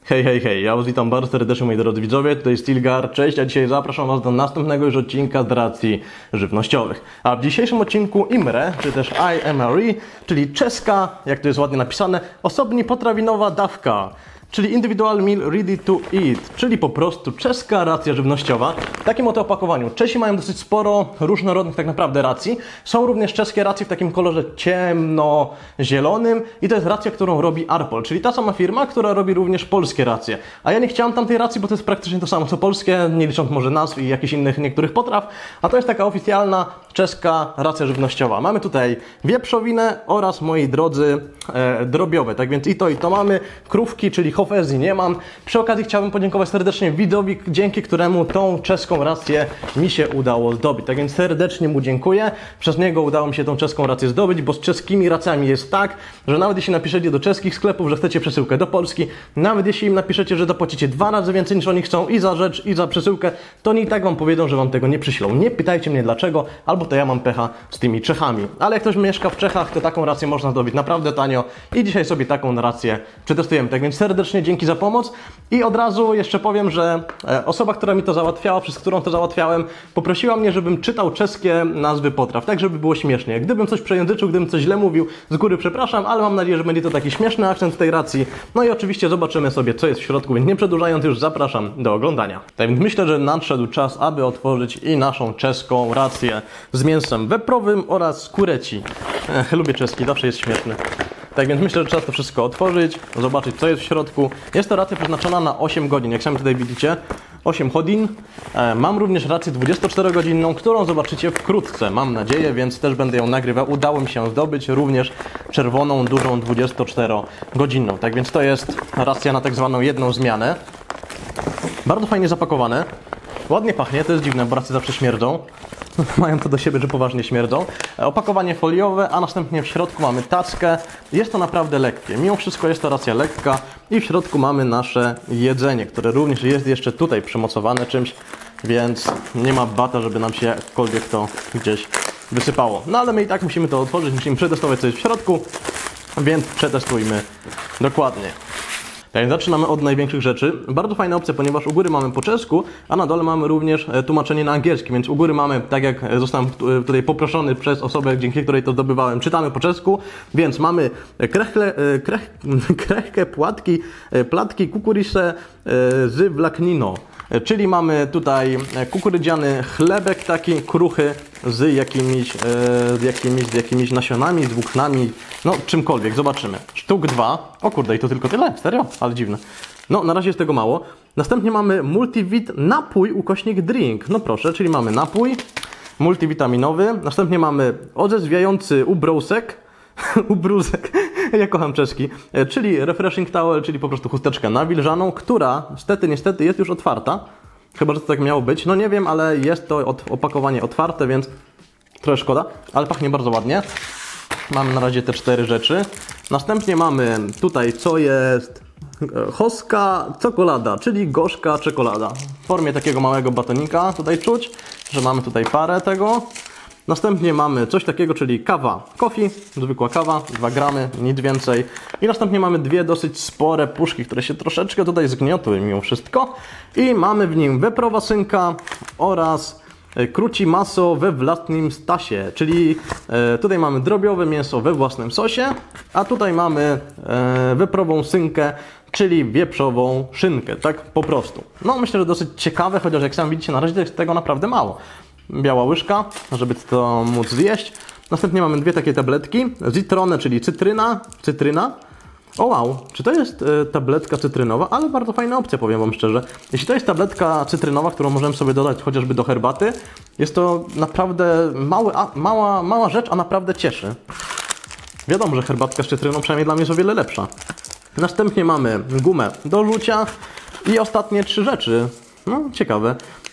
Hej, hej, hej, ja was witam bardzo serdecznie, moi drodzy widzowie, tutaj Stilgar, cześć, a dzisiaj zapraszam was do następnego już odcinka z racji żywnościowych. A w dzisiejszym odcinku IMRE, czy też IMRE, czyli czeska, jak to jest ładnie napisane, osobni potrawinowa dawka. Czyli Individual Meal Ready to Eat, czyli po prostu czeska racja żywnościowa. W takim oto opakowaniu. Czesi mają dosyć sporo różnorodnych tak naprawdę racji. Są również czeskie racje w takim kolorze ciemno-zielonym i to jest racja, którą robi Arpol, czyli ta sama firma, która robi również polskie racje. A ja nie chciałem tamtej racji, bo to jest praktycznie to samo co polskie, nie licząc może nazw i jakichś innych niektórych potraw, a to jest taka oficjalna czeska racja żywnościowa. Mamy tutaj wieprzowinę oraz, moi drodzy, drobiowe, tak więc i to mamy. Krówki, czyli hofezji nie mam. Przy okazji chciałbym podziękować serdecznie widzowi, dzięki któremu tą czeską rację mi się udało zdobyć. Tak więc serdecznie mu dziękuję. Przez niego udało mi się tą czeską rację zdobyć, bo z czeskimi racjami jest tak, że nawet jeśli napiszecie do czeskich sklepów, że chcecie przesyłkę do Polski, nawet jeśli im napiszecie, że zapłacicie 2 razy więcej niż oni chcą i za rzecz, i za przesyłkę, to oni i tak wam powiedzą, że wam tego nie przyślą. Nie pytajcie mnie dlaczego, albo to ja mam pecha z tymi Czechami. Ale jak ktoś mieszka w Czechach, to taką rację można zdobyć naprawdę tanio i dzisiaj sobie taką rację przetestujemy. Tak więc serdecznie dzięki za pomoc i od razu jeszcze powiem, że osoba, która mi to załatwiała, przez którą to załatwiałem, poprosiła mnie, żebym czytał czeskie nazwy potraw, tak żeby było śmiesznie. Gdybym coś przejęzyczył, gdybym coś źle mówił, z góry przepraszam, ale mam nadzieję, że będzie to taki śmieszny akcent tej racji. No i oczywiście zobaczymy sobie, co jest w środku, więc nie przedłużając już zapraszam do oglądania. Tak więc myślę, że nadszedł czas, aby otworzyć i naszą czeską rację z mięsem weprowym oraz kureci. Lubię czeski, zawsze jest śmieszny. Tak więc myślę, że czas to wszystko otworzyć, zobaczyć co jest w środku. Jest to racja przeznaczona na 8 godzin, jak sami tutaj widzicie, 8 godzin. Mam również rację 24-godzinną, którą zobaczycie wkrótce, mam nadzieję, więc też będę ją nagrywał. Udało mi się zdobyć również czerwoną, dużą 24-godzinną. Tak więc to jest racja na tak zwaną jedną zmianę. Bardzo fajnie zapakowane, ładnie pachnie, to jest dziwne, bo racje zawsze śmierdzą. Mają to do siebie, że poważnie śmierdzą. Opakowanie foliowe, a następnie w środku mamy tackę. Jest to naprawdę lekkie. Mimo wszystko jest to racja lekka i w środku mamy nasze jedzenie, które również jest jeszcze tutaj przymocowane czymś, więc nie ma bata, żeby nam się jakkolwiek to gdzieś wysypało. No ale my i tak musimy to otworzyć, musimy przetestować co jest w środku, więc przetestujmy dokładnie. Tak, zaczynamy od największych rzeczy. Bardzo fajna opcja, ponieważ u góry mamy po czesku, a na dole mamy również tłumaczenie na angielski, więc u góry mamy, tak jak zostałem tutaj poproszony przez osobę, dzięki której to zdobywałem, czytamy po czesku, więc mamy krechkie płatki kukurycze z włóknino. Czyli mamy tutaj kukurydziany chlebek taki kruchy z jakimiś nasionami, z włóknami, no czymkolwiek, zobaczymy. Sztuk 2, o kurde i to tylko tyle, serio? Ale dziwne. No na razie jest tego mało. Następnie mamy multivit napój ukośnik drink, no proszę, czyli mamy napój multivitaminowy. Następnie mamy odezwiający ubrusek, ubrusek, ja kocham czeski, czyli refreshing towel, czyli po prostu chusteczkę nawilżaną, która niestety jest już otwarta. Chyba, że to tak miało być. No nie wiem, ale jest to opakowanie otwarte, więc trochę szkoda, ale pachnie bardzo ładnie. Mamy na razie te 4 rzeczy. Następnie mamy tutaj, co jest hoska czekolada, czyli gorzka czekolada. W formie takiego małego batonika tutaj czuć, że mamy tutaj parę tego. Następnie mamy coś takiego, czyli kawa coffee, zwykła kawa, 2 gramy, nic więcej. I następnie mamy 2 dosyć spore puszki, które się troszeczkę tutaj zgniotły mimo wszystko. I mamy w nim weprowa szynka oraz kruci maso we własnym stasie, czyli tutaj mamy drobiowe mięso we własnym sosie, a tutaj mamy weprową szynkę, czyli wieprzową szynkę, tak po prostu. No myślę, że dosyć ciekawe, chociaż jak sami widzicie na razie jest tego naprawdę mało. Biała łyżka, żeby to móc zjeść. Następnie mamy 2 takie tabletki. Zitrone, czyli cytryna. O wow, czy to jest tabletka cytrynowa? Ale bardzo fajna opcja, powiem wam szczerze. Jeśli to jest tabletka cytrynowa, którą możemy sobie dodać chociażby do herbaty, jest to naprawdę mała rzecz, a naprawdę cieszy. Wiadomo, że herbatka z cytryną przynajmniej dla mnie jest o wiele lepsza. Następnie mamy gumę do rzucia i ostatnie 3 rzeczy. No, ciekawe.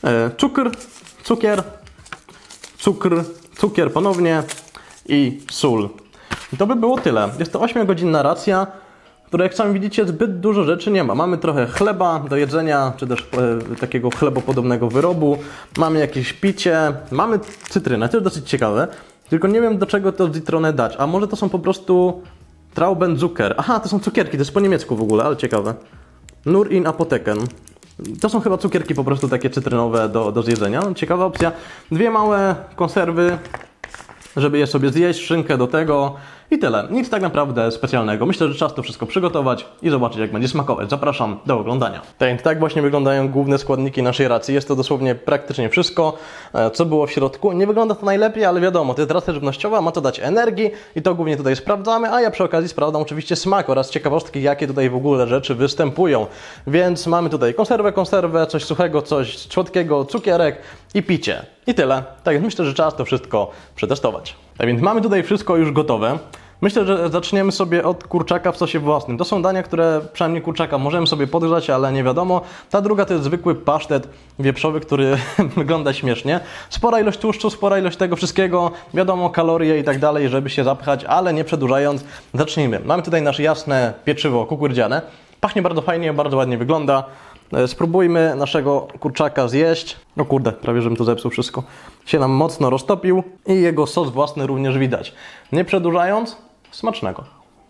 Cukier ponownie i sól. I to by było tyle. Jest to 8-godzinna racja, która jak sami widzicie zbyt dużo rzeczy nie ma. Mamy trochę chleba do jedzenia, czy też takiego chlebopodobnego wyrobu. Mamy jakieś picie, mamy cytrynę, to jest dosyć ciekawe. Tylko nie wiem do czego to zitronę dać. A może to są po prostu Traubenzucker. Aha, to są cukierki, to jest po niemiecku w ogóle, ale ciekawe. Nur in Apoteken. To są chyba cukierki po prostu takie cytrynowe do zjedzenia. Ciekawa opcja. Dwie małe konserwy, żeby je sobie zjeść, szynkę do tego i tyle. Nic tak naprawdę specjalnego. Myślę, że czas to wszystko przygotować i zobaczyć, jak będzie smakować. Zapraszam do oglądania. Tak właśnie wyglądają główne składniki naszej racji. Jest to dosłownie praktycznie wszystko, co było w środku. Nie wygląda to najlepiej, ale wiadomo, to jest racja żywnościowa, ma to dać energii i to głównie tutaj sprawdzamy, a ja przy okazji sprawdzam oczywiście smak oraz ciekawostki, jakie tutaj w ogóle rzeczy występują. Więc mamy tutaj konserwę, coś suchego, coś słodkiego, cukierek i picie. I tyle. Tak więc myślę, że czas to wszystko przetestować. Tak więc mamy tutaj wszystko już gotowe. Myślę, że zaczniemy sobie od kurczaka w sosie własnym. To są dania, które przynajmniej kurczaka możemy sobie podgrzać, ale nie wiadomo. Ta druga to jest zwykły pasztet wieprzowy, który wygląda śmiesznie. Spora ilość tłuszczu, spora ilość tego wszystkiego. Wiadomo, kalorie i tak dalej, żeby się zapchać, ale nie przedłużając, zacznijmy. Mamy tutaj nasze jasne pieczywo kukurydziane. Pachnie bardzo fajnie, bardzo ładnie wygląda. Spróbujmy naszego kurczaka zjeść. O kurde, prawie żebym to zepsuł wszystko. Się nam mocno roztopił i jego sos własny również widać. Nie przedłużając, smacznego.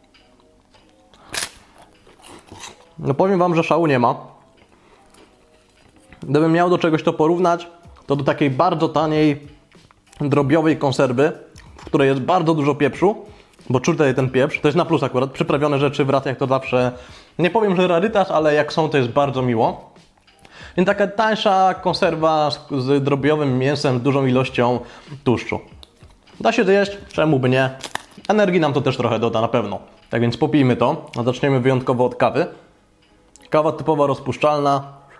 No powiem wam, że szału nie ma. Gdybym miał do czegoś to porównać, to do takiej bardzo taniej, drobiowej konserwy, w której jest bardzo dużo pieprzu, bo czuć tutaj ten pieprz. To jest na plus akurat. Przyprawione rzeczy w racjach to zawsze, nie powiem, że rarytas, ale jak są, to jest bardzo miło. Więc taka tańsza konserwa z drobiowym mięsem, z dużą ilością tłuszczu. Da się zjeść, czemu by nie? Energii nam to też trochę doda na pewno. Tak więc popijmy to. A zaczniemy wyjątkowo od kawy. Kawa typowa rozpuszczalna.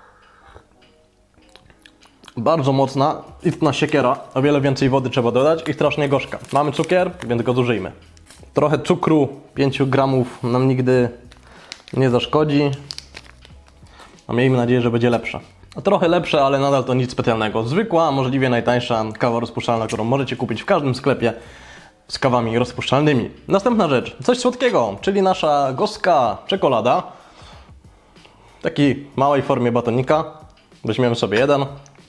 Bardzo mocna, istna siekiera. O wiele więcej wody trzeba dodać i strasznie gorzka. Mamy cukier, więc go zużyjmy. Trochę cukru, 5 gramów nam nigdy nie zaszkodzi. A miejmy nadzieję, że będzie lepsza. Trochę lepsze, ale nadal to nic specjalnego. Zwykła, możliwie najtańsza kawa rozpuszczalna, którą możecie kupić w każdym sklepie z kawami rozpuszczalnymi. Następna rzecz, coś słodkiego, czyli nasza gorzka czekolada. W takiej małej formie batonika. Weźmiemy sobie jeden.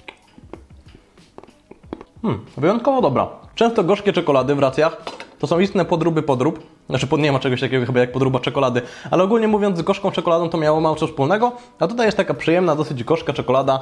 Wyjątkowo dobra. Często gorzkie czekolady w racjach to są istne podrób. Znaczy nie ma czegoś takiego chyba jak podróba czekolady, ale ogólnie mówiąc z gorzką czekoladą to miało mało co wspólnego, a tutaj jest taka przyjemna, dosyć gorzka czekolada,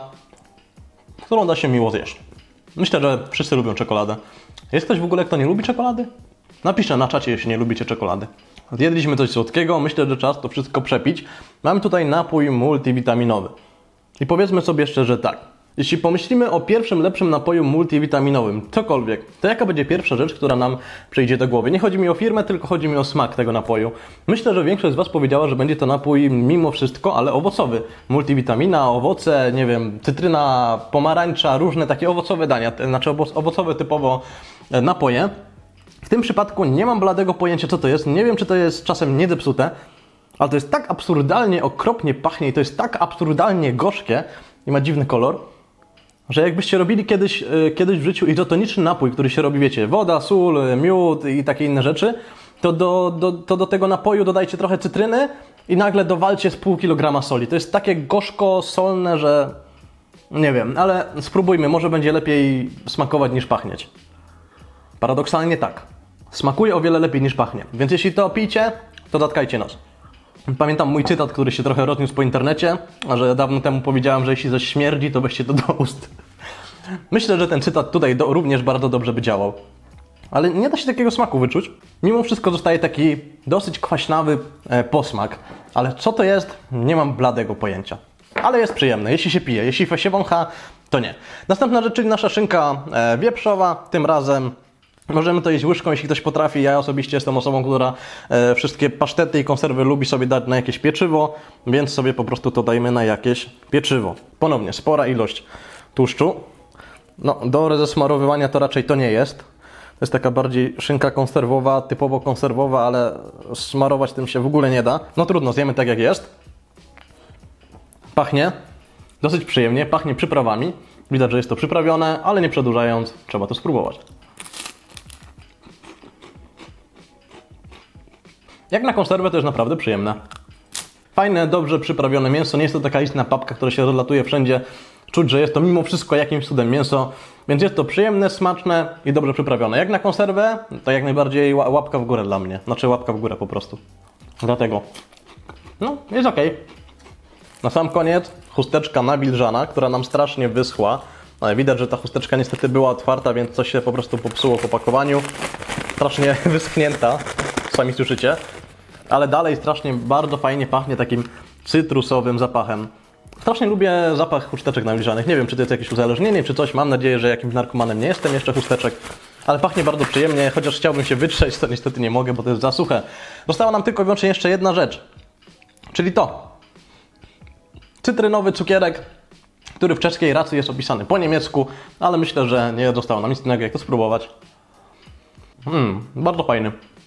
którą da się miło zjeść. Myślę, że wszyscy lubią czekoladę. Jest ktoś w ogóle, kto nie lubi czekolady? Napiszcie na czacie, jeśli nie lubicie czekolady. Zjedliśmy coś słodkiego, myślę, że czas to wszystko przepić. Mamy tutaj napój multivitaminowy. I powiedzmy sobie szczerze tak. Jeśli pomyślimy o pierwszym lepszym napoju multivitaminowym, cokolwiek, to jaka będzie pierwsza rzecz, która nam przyjdzie do głowy? Nie chodzi mi o firmę, tylko chodzi mi o smak tego napoju. Myślę, że większość z Was powiedziała, że będzie to napój mimo wszystko, ale owocowy. Multivitamina, owoce, nie wiem, cytryna, pomarańcza, różne takie owocowe dania, znaczy owocowe typowo napoje. W tym przypadku nie mam bladego pojęcia, co to jest. Nie wiem, czy to jest czasem niezepsute, ale to jest tak absurdalnie okropnie pachnie i to jest tak absurdalnie gorzkie i ma dziwny kolor, że jakbyście robili kiedyś w życiu izotoniczny napój, który się robi, wiecie, woda, sól, miód i takie inne rzeczy, to do tego napoju dodajcie trochę cytryny i nagle dowalcie z pół kilograma soli. To jest takie gorzko-solne, że nie wiem, ale spróbujmy, może będzie lepiej smakować niż pachnieć. Paradoksalnie tak. Smakuje o wiele lepiej niż pachnie. Więc jeśli to pijcie, to zatkajcie nos. Pamiętam mój cytat, który się trochę rozniósł po internecie, że dawno temu powiedziałem, że jeśli coś śmierdzi, to weźcie to do ust. Myślę, że ten cytat tutaj również bardzo dobrze by działał. Ale nie da się takiego smaku wyczuć. Mimo wszystko zostaje taki dosyć kwaśnawy posmak. Ale co to jest? Nie mam bladego pojęcia. Ale jest przyjemne, jeśli się pije. Jeśli się wącha, to nie. Następna rzecz, czyli nasza szynka wieprzowa. Tym razem możemy to jeść łyżką, jeśli ktoś potrafi. Ja osobiście jestem osobą, która wszystkie pasztety i konserwy lubi sobie dać na jakieś pieczywo, więc sobie po prostu to dajmy na jakieś pieczywo. Ponownie, spora ilość tłuszczu. No, do zesmarowywania to raczej to nie jest. To jest taka bardziej szynka konserwowa, typowo konserwowa, ale smarować tym się w ogóle nie da. No trudno, zjemy tak jak jest. Pachnie dosyć przyjemnie, pachnie przyprawami. Widać, że jest to przyprawione, ale nie przedłużając, trzeba to spróbować. Jak na konserwę to jest naprawdę przyjemne. Fajne, dobrze przyprawione mięso, nie jest to taka istna papka, która się rozlatuje wszędzie. Czuć, że jest to mimo wszystko jakimś cudem mięso, więc jest to przyjemne, smaczne i dobrze przyprawione. Jak na konserwę, to jak najbardziej łapka w górę dla mnie. Znaczy łapka w górę po prostu. Dlatego, no, jest ok. Na sam koniec chusteczka nawilżana, która nam strasznie wyschła. Ale widać, że ta chusteczka niestety była otwarta, więc coś się po prostu popsuło w opakowaniu. Strasznie wyschnięta, sami słyszycie. Ale dalej strasznie bardzo fajnie pachnie takim cytrusowym zapachem. Strasznie lubię zapach chusteczek nawilżanych. Nie wiem, czy to jest jakieś uzależnienie, czy coś. Mam nadzieję, że jakimś narkomanem nie jestem jeszcze chusteczek. Ale pachnie bardzo przyjemnie, chociaż chciałbym się wytrzeć, to niestety nie mogę, bo to jest za suche. Została nam tylko i wyłącznie jeszcze jedna rzecz. Czyli to. Cytrynowy cukierek, który w czeskiej racji jest opisany po niemiecku, ale myślę, że nie zostało nam nic innego jak to spróbować. Bardzo fajny.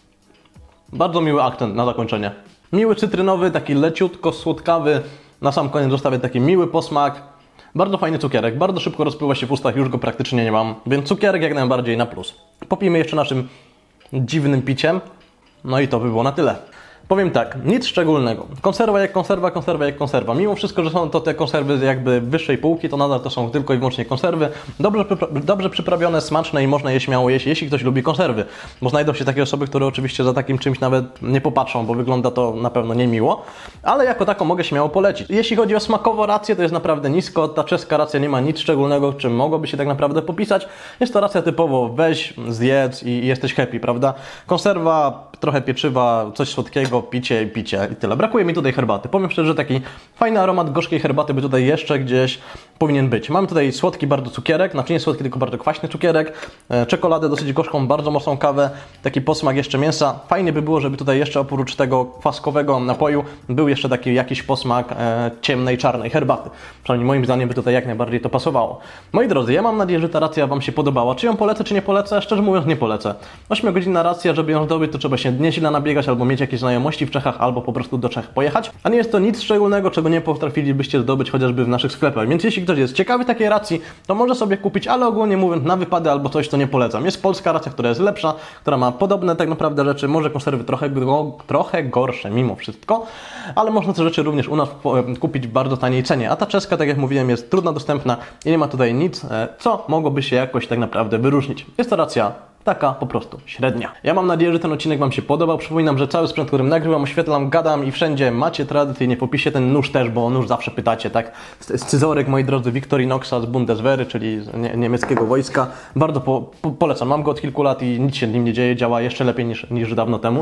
Bardzo miły akcent na zakończenie. Miły cytrynowy, taki leciutko słodkawy. Na sam koniec zostawię taki miły posmak. Bardzo fajny cukierek, bardzo szybko rozpływa się w ustach, już go praktycznie nie mam. Więc cukierek jak najbardziej na plus. Popijmy jeszcze naszym dziwnym piciem. No i to by było na tyle. Powiem tak, nic szczególnego. Konserwa jak konserwa, konserwa jak konserwa. Mimo wszystko, że są to te konserwy jakby wyższej półki, to nadal to są tylko i wyłącznie konserwy. Dobrze przyprawione, smaczne i można je śmiało jeść, jeśli ktoś lubi konserwy. Bo znajdą się takie osoby, które oczywiście za takim czymś nawet nie popatrzą, bo wygląda to na pewno niemiło. Ale jako taką mogę śmiało polecić. Jeśli chodzi o smakową rację, to jest naprawdę nisko. Ta czeska racja nie ma nic szczególnego, czym mogłoby się tak naprawdę popisać. Jest to racja typowo weź, zjedz i jesteś happy, prawda? Konserwa, trochę pieczywa, coś słodkiego, picie i tyle. Brakuje mi tutaj herbaty. Powiem szczerze, że taki fajny aromat gorzkiej herbaty by tutaj jeszcze gdzieś powinien być. Mamy tutaj słodki bardzo cukierek, znaczy nie słodki, tylko bardzo kwaśny cukierek, czekoladę dosyć gorzką, bardzo mocną kawę, taki posmak jeszcze mięsa. Fajnie by było, żeby tutaj jeszcze oprócz tego kwaskowego napoju był jeszcze taki jakiś posmak ciemnej, czarnej herbaty. Przynajmniej moim zdaniem by tutaj jak najbardziej to pasowało. Moi drodzy, ja mam nadzieję, że ta racja Wam się podobała. Czy ją polecę, czy nie polecę? Szczerze mówiąc nie polecę. 8-godzinna racja, żeby ją zdobyć, to trzeba się nieźle nabiegać albo mieć jakieś znajomości w Czechach, albo po prostu do Czech pojechać. A nie jest to nic szczególnego, czego nie potrafilibyście zdobyć chociażby w naszych sklepach. Więc jeśli ktoś jest ciekawy takiej racji, to może sobie kupić, ale ogólnie mówiąc na wypady albo coś, to nie polecam. Jest polska racja, która jest lepsza, która ma podobne tak naprawdę rzeczy, może konserwy trochę gorsze mimo wszystko, ale można te rzeczy również u nas kupić w bardzo taniej cenie. A ta czeska, tak jak mówiłem, jest trudno dostępna i nie ma tutaj nic, co mogłoby się jakoś tak naprawdę wyróżnić. Jest to racja taka po prostu średnia. Ja mam nadzieję, że ten odcinek Wam się podobał. Przypominam, że cały sprzęt, którym nagrywam, oświetlam, gadam i wszędzie macie tradycyjnie w opisie ten nóż też, bo o nóż zawsze pytacie, tak? Scyzoryk, moi drodzy, Victorinoxa z Bundeswehry, czyli z niemieckiego wojska. Bardzo polecam. Mam go od kilku lat i nic się nim nie dzieje. Działa jeszcze lepiej niż dawno temu.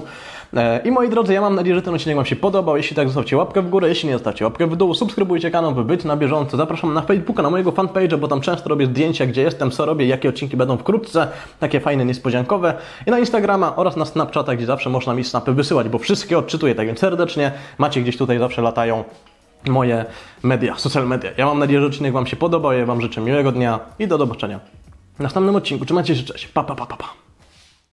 I moi drodzy, ja mam nadzieję, że ten odcinek Wam się podobał. Jeśli tak, zostawcie łapkę w górę. Jeśli nie, zostawcie łapkę w dół. Subskrybujcie kanał, by być na bieżąco. Zapraszam na Facebooka, na mojego fanpage'a, bo tam często robię zdjęcia, gdzie jestem, co robię, jakie odcinki będą wkrótce. Takie fajne, niespodziankowe. I na Instagrama oraz na Snapchata, gdzie zawsze można mi snapy wysyłać, bo wszystkie odczytuję, tak więc serdecznie. Macie gdzieś tutaj zawsze latają moje media, social media. Ja mam nadzieję, że odcinek Wam się podobał. Ja Wam życzę miłego dnia i do zobaczenia w następnym odcinku. Trzymajcie się, cześć. Pa, pa, pa, pa, pa.